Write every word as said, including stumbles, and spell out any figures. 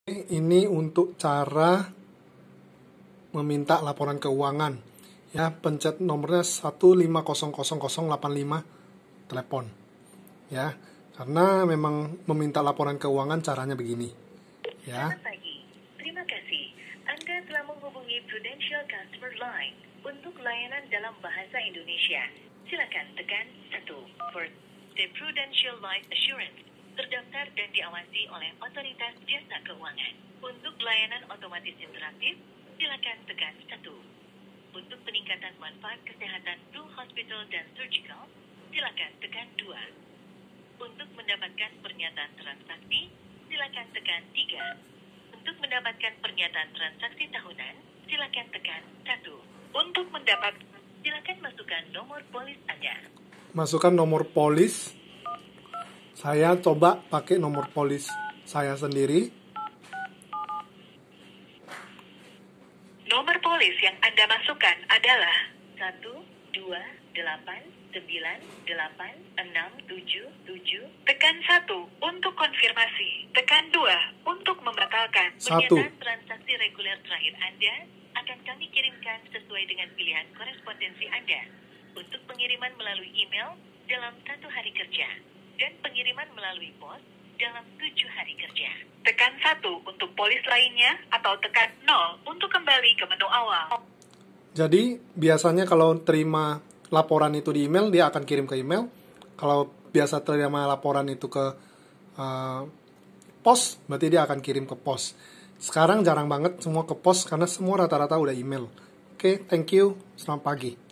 Ini untuk cara meminta laporan keuangan. Ya, pencet nomornya satu lima nol nol nol nol delapan lima telepon. Ya, karena memang meminta laporan keuangan caranya begini. Ya. Selamat pagi. Terima kasih. Anda telah menghubungi Prudential Customer Line untuk layanan dalam bahasa Indonesia. Silakan tekan satu. For the Prudential Life Assurance, terdaftar dan diawasi oleh Otoritas Jasa Keuangan. Untuk layanan otomatis interaktif, silakan tekan satu. Untuk peningkatan manfaat kesehatan Blue Hospital dan Surgical, silakan tekan dua. Untuk mendapatkan pernyataan transaksi, silakan tekan tiga. Untuk mendapatkan pernyataan transaksi tahunan, silakan tekan satu. Untuk mendapat, silakan masukkan nomor polis Anda. Masukkan nomor polis. Saya coba pakai nomor polis saya sendiri. Nomor polis yang Anda masukkan adalah satu dua delapan sembilan delapan enam tujuh tujuh. Tekan satu untuk konfirmasi. Tekan dua untuk membatalkan. Satu. Pernyataan transaksi reguler terakhir Anda akan kami kirimkan sesuai dengan pilihan korespondensi Anda. Untuk pengiriman melalui email dalam satu hari kerja dan pengiriman melalui pos dalam tujuh hari kerja. Tekan satu untuk polis lainnya atau tekan nol untuk kembali ke menu awal. Jadi biasanya kalau terima laporan itu di email, dia akan kirim ke email. Kalau biasa terima laporan itu ke uh, pos, berarti dia akan kirim ke pos. Sekarang jarang banget semua ke pos karena semua rata-rata udah email. Oke, okay, thank you. Selamat pagi.